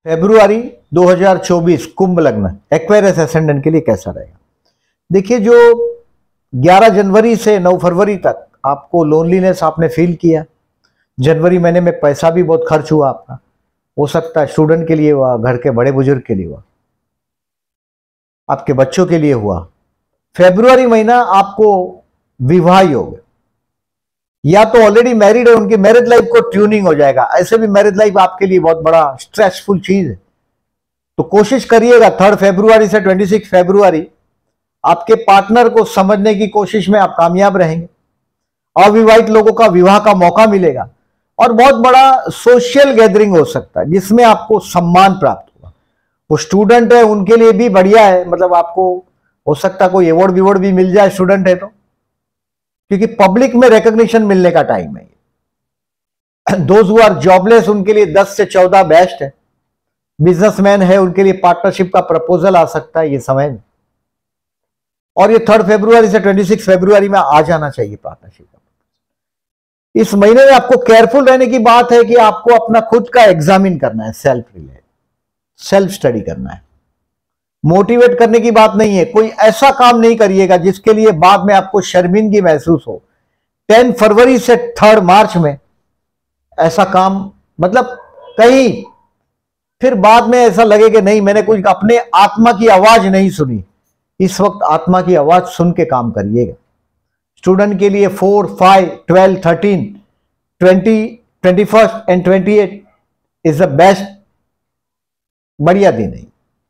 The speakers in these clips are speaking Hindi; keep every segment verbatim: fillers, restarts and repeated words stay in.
फरवरी दो हज़ार चौबीस कुंभ लग्न एक्वेरियस एसेंडेंट के लिए कैसा रहेगा? देखिए, जो ग्यारह जनवरी से नौ फरवरी तक आपको लोनलीनेस आपने फील किया। जनवरी महीने में पैसा भी बहुत खर्च हुआ आपका, हो सकता है स्टूडेंट के लिए हुआ, घर के बड़े बुजुर्ग के लिए हुआ, आपके बच्चों के लिए हुआ। फरवरी महीना आपको विवाह योग, या तो ऑलरेडी मैरिड है उनकी मैरिज लाइफ को ट्यूनिंग हो जाएगा। ऐसे भी मैरिज लाइफ आपके लिए बहुत बड़ा स्ट्रेसफुल चीज है, तो कोशिश करिएगा थर्ड फरवरी से छब्बीस फरवरी आपके पार्टनर को समझने की कोशिश में आप कामयाब रहेंगे। अविवाहित लोगों का विवाह का मौका मिलेगा और बहुत बड़ा सोशल गैदरिंग हो सकता है जिसमें आपको सम्मान प्राप्त होगा। वो स्टूडेंट है उनके लिए भी बढ़िया है, मतलब आपको हो सकता है कोई अवार्ड विवार्ड भी मिल जाए स्टूडेंट है तो, क्योंकि पब्लिक में रिकॉग्निशन मिलने का टाइम है। दोज हु आर जॉबलेस उनके लिए दस से चौदह बेस्ट है। बिजनेसमैन है उनके लिए पार्टनरशिप का प्रपोजल आ सकता है ये समय में, और ये थर्ड फरवरी से छब्बीस फरवरी में आ जाना चाहिए पार्टनरशिप का। इस महीने में आपको केयरफुल रहने की बात है कि आपको अपना खुद का एग्जामिन करना है, सेल्फ रिलेट सेल्फ स्टडी करना है। मोटिवेट करने की बात नहीं है, कोई ऐसा काम नहीं करिएगा जिसके लिए बाद में आपको शर्मिंदगी महसूस हो। टेन फरवरी से थर्ड मार्च में ऐसा काम, मतलब कहीं फिर बाद में ऐसा लगे कि नहीं मैंने कुछ अपने आत्मा की आवाज नहीं सुनी। इस वक्त आत्मा की आवाज सुन के काम करिएगा। स्टूडेंट के लिए four five twelve thirteen twenty twenty first and twenty eight is the best, बढ़िया दिन है।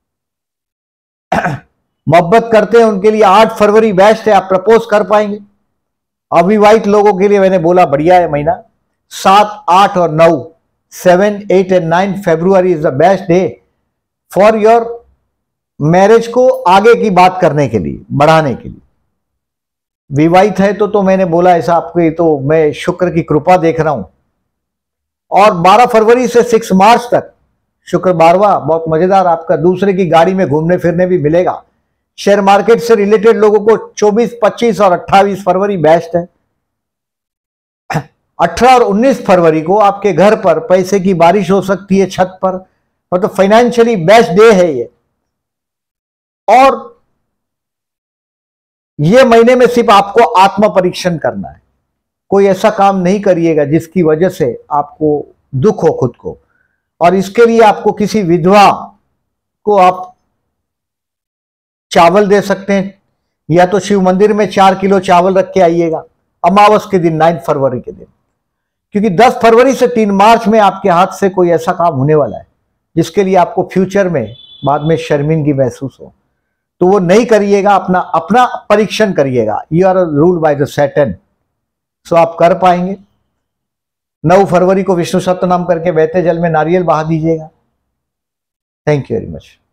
मोहब्बत करते हैं उनके लिए आठ फरवरी बेस्ट है, आप प्रपोज कर पाएंगे। अविवाहित लोगों के लिए मैंने बोला बढ़िया है महीना। सात आठ और नौ seven eight and nine February is the best day for your marriage को आगे की बात करने के लिए, बढ़ाने के लिए। विवाहित है तो तो मैंने बोला ऐसा आपको, तो मैं शुक्र की कृपा देख रहा हूं। और बारह फरवरी से सिक्स मार्च तक शुक्र बारवा बहुत मजेदार, आपका दूसरे की गाड़ी में घूमने फिरने भी मिलेगा। शेयर मार्केट से रिलेटेड लोगों को चौबीस पच्चीस और अट्ठाईस फरवरी बेस्ट है। अठारह और उन्नीस फरवरी को आपके घर पर पैसे की बारिश हो सकती है, छत पर, मतलब तो फाइनेंशियली बेस्ट डे है ये। और ये महीने में सिर्फ आपको आत्म परीक्षण करना है। कोई ऐसा काम नहीं करिएगा जिसकी वजह से आपको दुख हो खुद को, और इसके लिए आपको किसी विधवा को आप चावल दे सकते हैं, या तो शिव मंदिर में चार किलो चावल रख के आइएगा अमावस के दिन, नाइन फरवरी के दिन, क्योंकि दस फरवरी से तीन मार्च में आपके हाथ से कोई ऐसा काम होने वाला है जिसके लिए आपको फ्यूचर में बाद में शर्मिंदगी महसूस हो, तो वो नहीं करिएगा। अपना अपना परीक्षण करिएगा। You are ruled by the Saturn, so आप कर पाएंगे। नौ फरवरी को विष्णु सप्तनाम करके बहते जल में नारियल बहा दीजिएगा। Thank you very much.